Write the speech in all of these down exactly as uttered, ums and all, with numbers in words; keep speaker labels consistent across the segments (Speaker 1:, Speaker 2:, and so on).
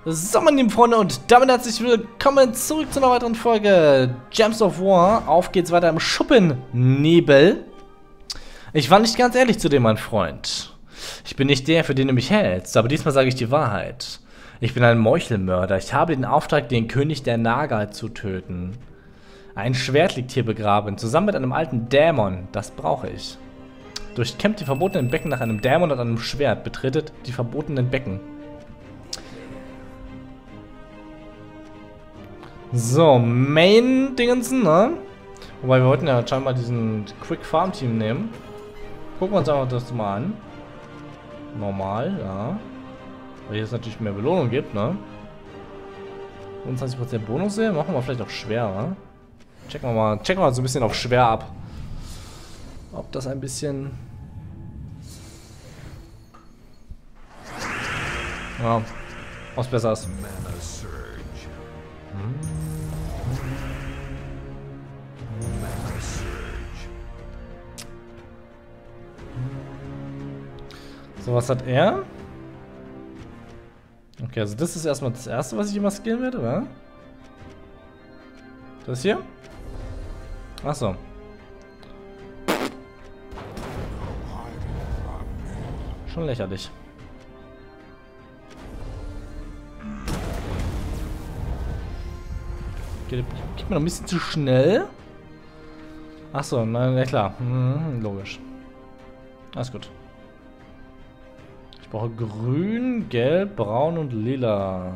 Speaker 1: So, meine lieben Freunde, und damit herzlich willkommen zurück zu einer weiteren Folge Gems of War. Auf geht's weiter im Schuppennebel. Ich war nicht ganz ehrlich zu dir, mein Freund. Ich bin nicht der, für den du mich hältst, aber diesmal sage ich die Wahrheit. Ich bin ein Meuchelmörder. Ich habe den Auftrag, den König der Naga zu töten. Ein Schwert liegt hier begraben, zusammen mit einem alten Dämon. Das brauche ich. Durchkämmt die verbotenen Becken nach einem Dämon und einem Schwert. Betretet die verbotenen Becken. So, Main-Dingensen, ne? Wobei wir wollten ja scheinbar diesen Quick Farm Team nehmen. Gucken wir uns einfach das mal an. Normal, ja. Weil hier es natürlich mehr Belohnung gibt, ne? fünfundzwanzig Prozent Bonus hier, machen wir vielleicht auch schwer, ne? Checken wir mal, checken wir mal so ein bisschen auf schwer ab. Ob das ein bisschen... Ja, was besser ist. So, was hat er? Okay, also das ist erstmal das erste, was ich immer skillen werde, oder? Das hier? Achso. Schon lächerlich. Geht, geht mir noch ein bisschen zu schnell. Achso, na ja klar. Hm, logisch. Alles gut. Ich brauche grün, gelb, braun und lila.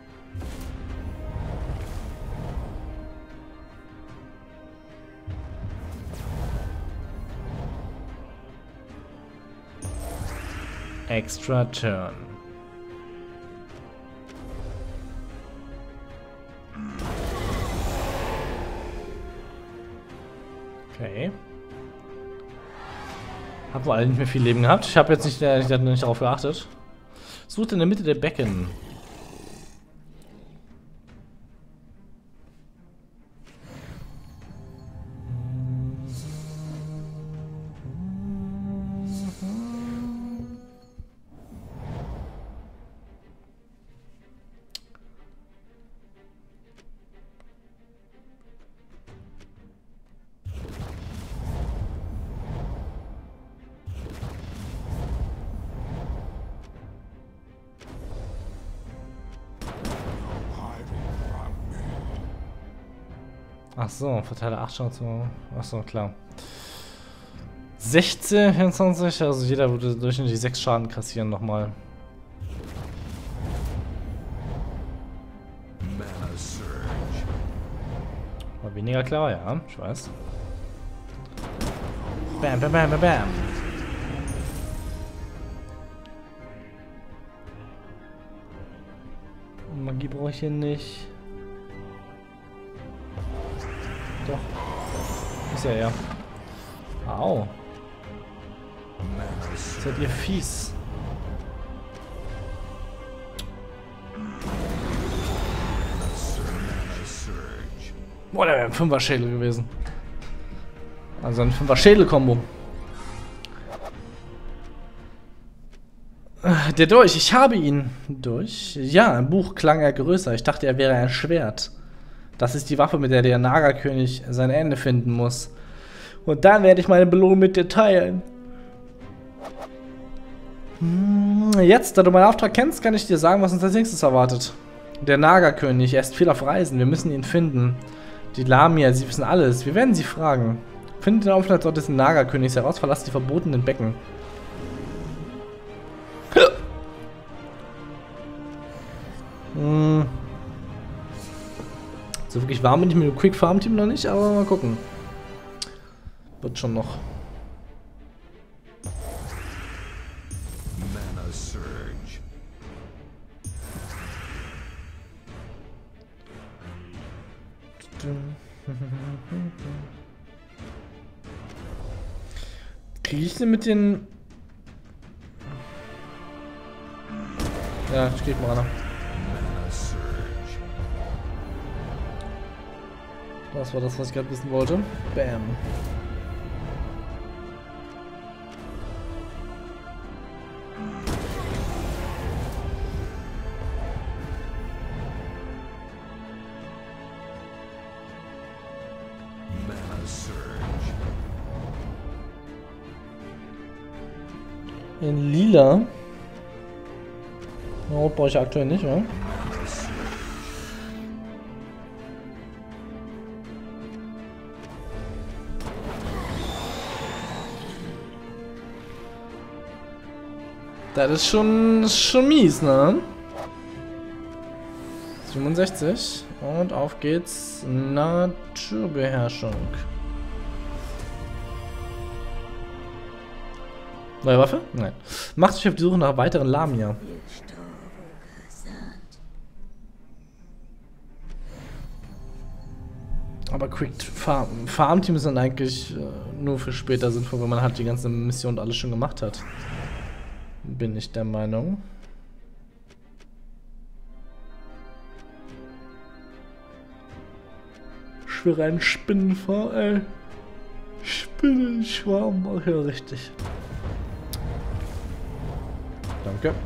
Speaker 1: Extra Turn. Okay. Hab wohl alle nicht mehr viel Leben gehabt. Ich habe jetzt nicht, äh, nicht, nicht darauf geachtet. Sucht in der Mitte der Becken. Ach so, verteile acht Schaden. Ach so, klar. sechzehn, vierundzwanzig, also jeder würde durchschnittlich sechs Schaden kassieren nochmal. War weniger klar, ja, ich weiß. Bam, bam, bam, bam, bam. Magie brauche ich hier nicht. Doch. Ist ja ja. Au. Seid ihr fies. Boah, der wäre ein Fünfer-Schädel gewesen. Also ein Fünfer-Schädel-Kombo. Der Dolch, ich habe ihn. Durch? Ja, im Buch klang er größer. Ich dachte, er wäre ein Schwert. Das ist die Waffe, mit der der Naga-König sein Ende finden muss. Und dann werde ich meine Belohnung mit dir teilen. Jetzt, da du meinen Auftrag kennst, kann ich dir sagen, was uns als nächstes erwartet. Der Naga-König, er ist viel auf Reisen. Wir müssen ihn finden. Die Lamia, sie wissen alles. Wir werden sie fragen. Findet den Aufenthaltsort des Naga-Königs heraus, verlasst die verbotenen Becken. hm. So wirklich warm bin ich mit dem Quick Farm Team noch nicht, aber mal gucken. Wird schon noch.
Speaker 2: Mana Surge.
Speaker 1: Kriege ich denn mit den... Ja, ich gebe mal einer. Das war das, was ich gerade wissen wollte. Bam. In lila. Rot brauche ich aktuell nicht, oder? Das ist schon, ist schon mies, ne? siebenundsechzig. Und auf geht's. Naturbeherrschung. Neue Waffe? Nein. Macht sich auf die Suche nach weiteren Lamia. Aber Quick Farm Farmteams sind eigentlich äh, nur für später sinnvoll, wenn man halt die ganze Mission und alles schon gemacht hat. Bin ich der Meinung. Schwere ein Spinnenfahr, ey. Spinnenschwarm, ach ja, richtig. Danke.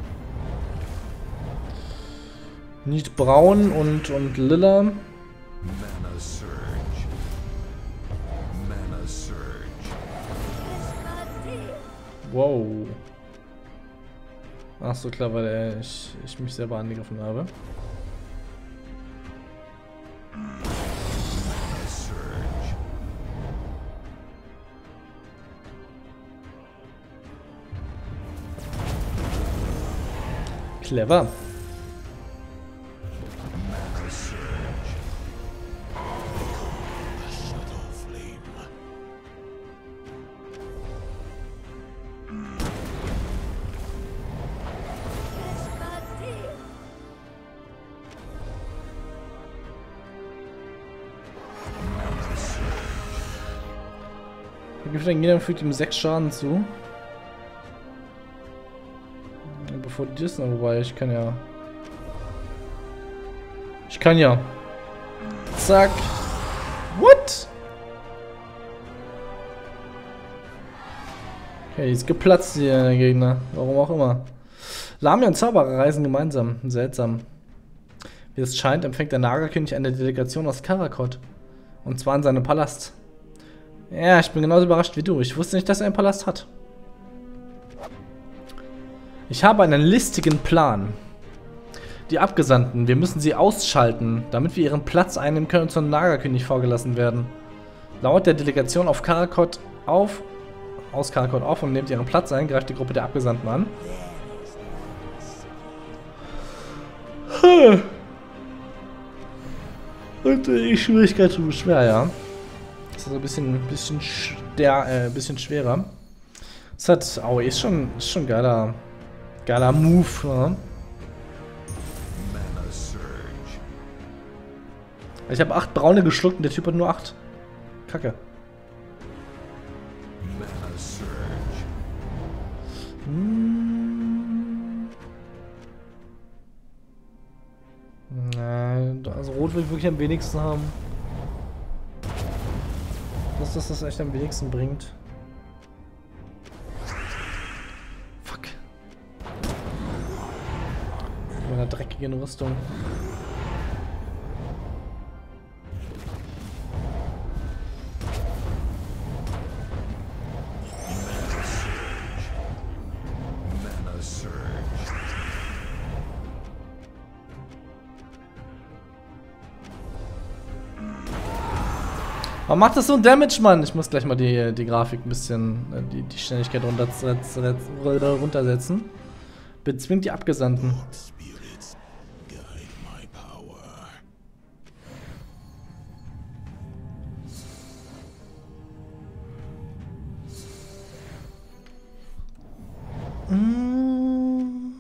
Speaker 1: Nicht braun und, und lila.
Speaker 2: Mana Surge. Mana Surge.
Speaker 1: Wow. Ach so, klar, weil äh, ich, ich mich selber angegriffen habe.
Speaker 2: Mana Surge.
Speaker 1: Clever.
Speaker 2: Mana Surge.
Speaker 3: Shadow Flame.
Speaker 1: Jeder fügt ihm sechs Schaden zu. Bevor die das noch, wobei ich kann ja. Ich kann ja. Zack. What? Okay, die ist geplatzt hier, der Gegner. Warum auch immer. Lamia und Zauberer reisen gemeinsam. Seltsam. Wie es scheint, empfängt der Nagerkönig eine Delegation aus Karakot. Und zwar in seinem Palast. Ja, ich bin genauso überrascht wie du. Ich wusste nicht, dass er einen Palast hat. Ich habe einen listigen Plan. Die Abgesandten, wir müssen sie ausschalten, damit wir ihren Platz einnehmen können und zum Nagerkönig vorgelassen werden. Lauert der Delegation auf Karakot auf, aus Karakot auf und nehmt ihren Platz ein, greift die Gruppe der Abgesandten an. Und die Schwierigkeit ist schwer, ja. Das ist ein bisschen, bisschen, der, äh, bisschen schwerer. Das hat, oh, ist schon, ist schon geiler, geiler Move, ja.
Speaker 2: Mana Surge.
Speaker 1: Ich habe acht braune geschluckt und der Typ hat nur acht. Kacke.
Speaker 2: Mana Surge.
Speaker 1: Hm. Nein, also Rot will ich wirklich am wenigsten haben. Dass das das echt am wenigsten bringt. Fuck. Mit einer dreckigen Rüstung.
Speaker 2: Mana Surge.
Speaker 1: Warum macht das so ein Damage, Mann? Ich muss gleich mal die, die Grafik ein bisschen, die, die Schnelligkeit runter, runtersetzen. Bezwingt die Abgesandten.
Speaker 3: Spirits, guide my power.
Speaker 1: Mm.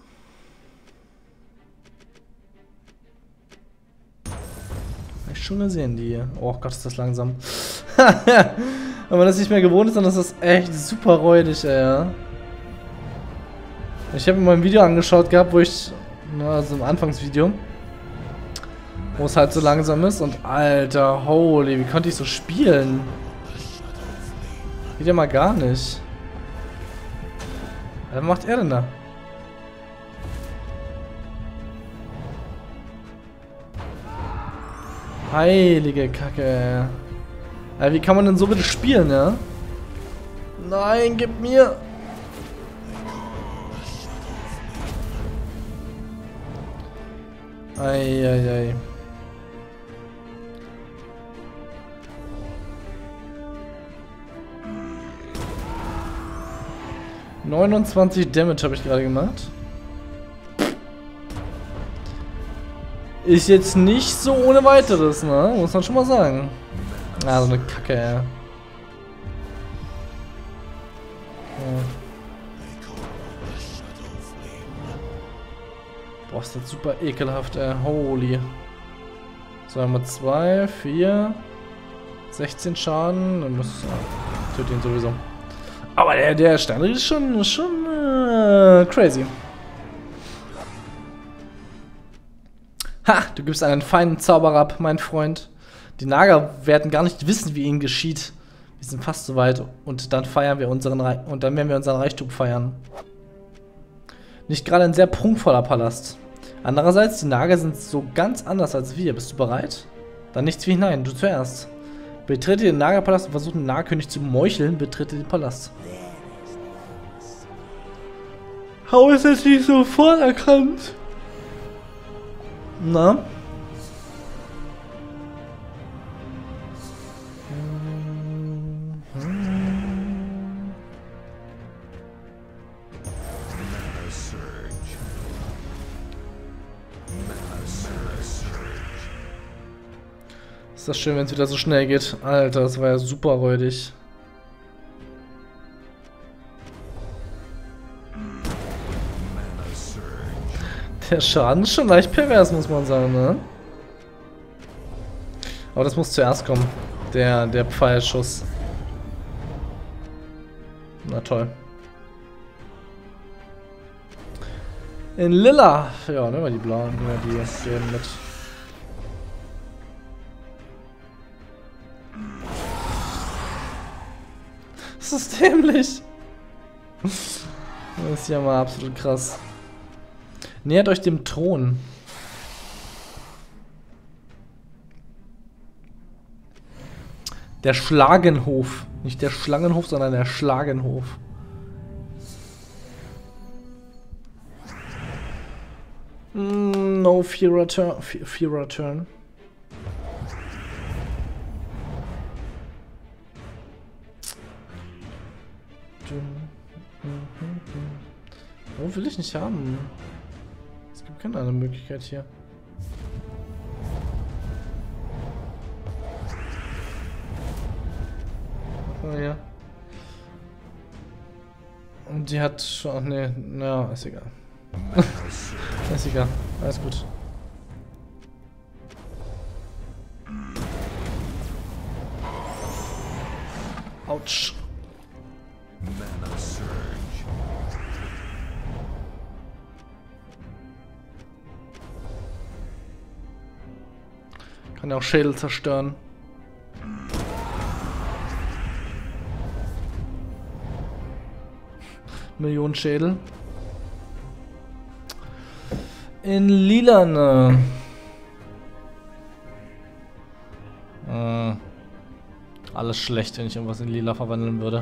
Speaker 1: Hab ich schon gesehen, die hier. Oh Gott, ist das langsam. Wenn man das nicht mehr gewohnt ist, dann ist das echt super räudig, ey, ja. Ich habe mir mal ein Video angeschaut gehabt, wo ich, na, also im Anfangsvideo, wo es halt so langsam ist und alter, holy, wie konnte ich so spielen? Geht ja mal gar nicht. Was macht er denn da? Heilige Kacke. Ey, wie kann man denn so bitte spielen, ja? Nein, gib mir. Eieiei. neunundzwanzig Damage habe ich gerade gemacht. Ist jetzt nicht so ohne weiteres, ne? Muss man schon mal sagen. Ah, so eine Kacke, ey. Ja. Boah, ist das super ekelhaft, ey. Holy. So, haben wir zwei, vier, sechzehn Schaden. Dann muss. Ah, tötet ihn sowieso. Aber der, der Steinried ist schon, schon äh, crazy. Ha, du gibst einen feinen Zauber ab, mein Freund. Die Nager werden gar nicht wissen, wie ihnen geschieht. Wir sind fast so weit und dann feiern wir unseren Reich und dann werden wir unseren Reichtum feiern. Nicht gerade ein sehr prunkvoller Palast. Andererseits, die Nager sind so ganz anders als wir. Bist du bereit? Dann nichts wie hinein, du zuerst. Betrete den Nagerpalast und versuche den Nagerkönig zu meucheln. Betrete den Palast. Hau ist jetzt nicht sofort erkannt. Na? Ist das schön, wenn es wieder so schnell geht. Alter, das war ja super räudig. Der Schaden ist schon leicht pervers, muss man sagen, ne? Aber das muss zuerst kommen. Der, der Pfeilschuss. Na toll. In Lila. Ja, nehmen wir die blauen, nehmen wir die gelben mit. Das ist dämlich. Das ist ja mal absolut krass. Nähert euch dem Thron. Der Schlagenhof. Nicht der Schlangenhof, sondern der Schlagenhof. Mm, no fear return. Fear return. Oh, will ich nicht haben. Es gibt keine andere Möglichkeit hier. Oh ja. Und die hat schon. Ne, na, ist egal. Ist egal. Alles gut. Autsch.
Speaker 2: Mana Surge.
Speaker 1: Kann ja auch Schädel zerstören. Millionen Schädel. In lilane. Äh, alles schlecht, wenn ich irgendwas in lila verwandeln würde.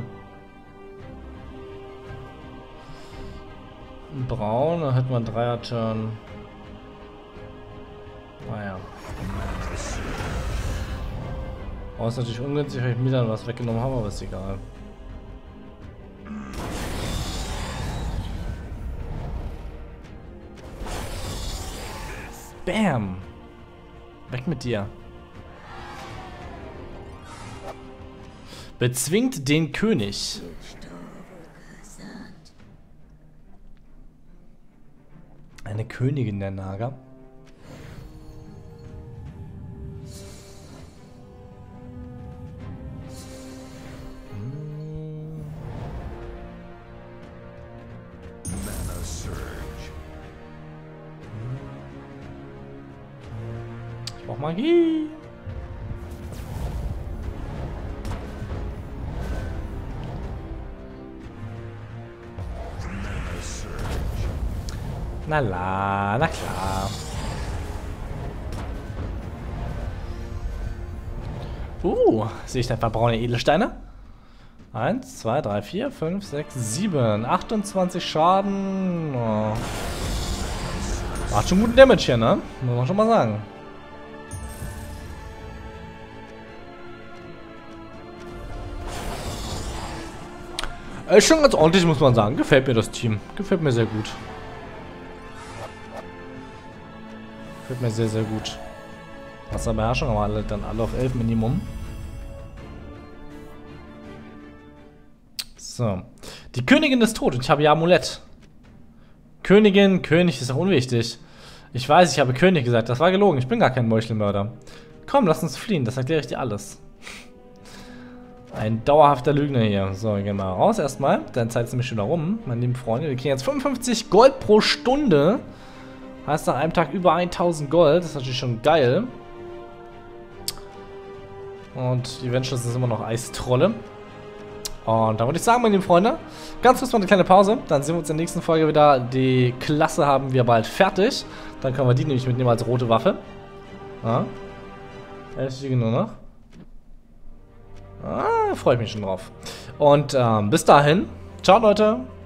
Speaker 1: Braun, dann hätten wir einen Dreier-Turn. Naja. Oh, ist natürlich ungünstig, weil ich mir dann was weggenommen habe, aber ist egal. Bam! Weg mit dir. Bezwingt den König. Eine Königin der Nager.
Speaker 2: Mana Surge.
Speaker 1: Ich brauch Magie.
Speaker 2: Mana Surge.
Speaker 1: Na la, na klar. Uh, sehe ich da ein paar braune Edelsteine? Eins, zwei, drei, vier, fünf, sechs, sieben. achtundzwanzig Schaden. Oh. Macht schon guten Damage hier, ne? Muss man schon mal sagen. Ist schon ganz ordentlich, muss man sagen. Gefällt mir das Team. Gefällt mir sehr gut. Gefällt mir sehr, sehr gut. Wasserbeherrschung haben wir alle, dann alle auf elf Minimum. So. Die Königin ist tot und ich habe ihr Amulett. Königin, König ist auch unwichtig. Ich weiß, ich habe König gesagt. Das war gelogen. Ich bin gar kein Meuchelmörder. Komm, lass uns fliehen. Das erkläre ich dir alles. Ein dauerhafter Lügner hier. So, gehen wir mal raus erstmal. Dann Zeit ist nämlich schon da rum, meine lieben Freunde. Wir kriegen jetzt fünfundfünfzig Gold pro Stunde. Heißt nach einem Tag über tausend Gold. Das ist natürlich schon geil. Und die Ventures ist immer noch Eistrolle. Und dann würde ich sagen, meine lieben Freunde, ganz kurz mal eine kleine Pause. Dann sehen wir uns in der nächsten Folge wieder. Die Klasse haben wir bald fertig. Dann können wir die nämlich mitnehmen als rote Waffe. Ja. elf Stücke nur noch. Ah, freue ich mich schon drauf. Und ähm, bis dahin. Ciao, Leute.